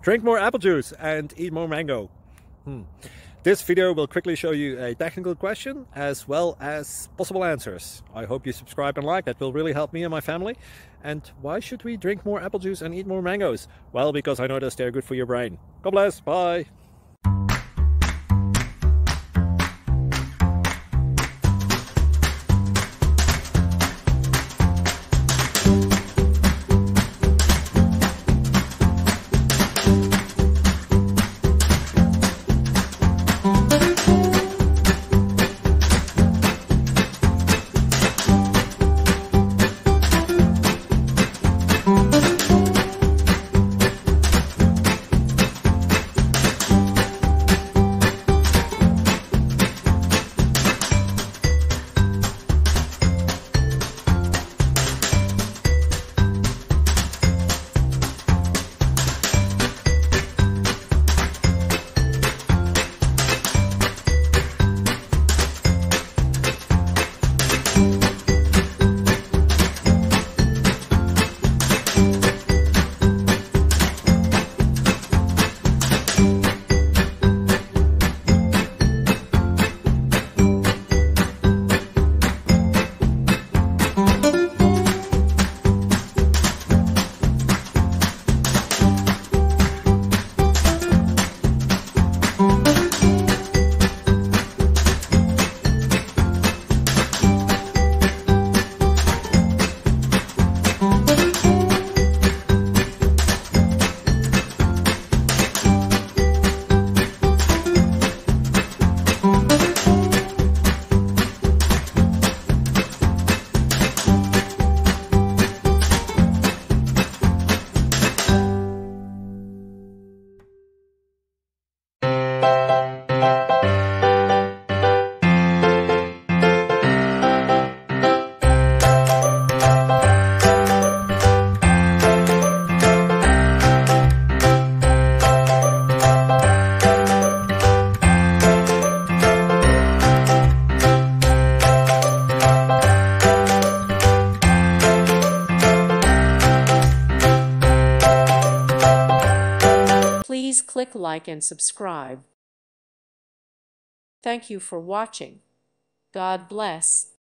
Drink more apple juice and eat more mango. This video will quickly show you a technical question as well as possible answers. I hope you subscribe and like. That will really help me and my family. And why should we drink more apple juice and eat more mangoes? Well, because I noticed they're good for your brain. God bless. Bye. Please click like and subscribe. Thank you for watching. God bless.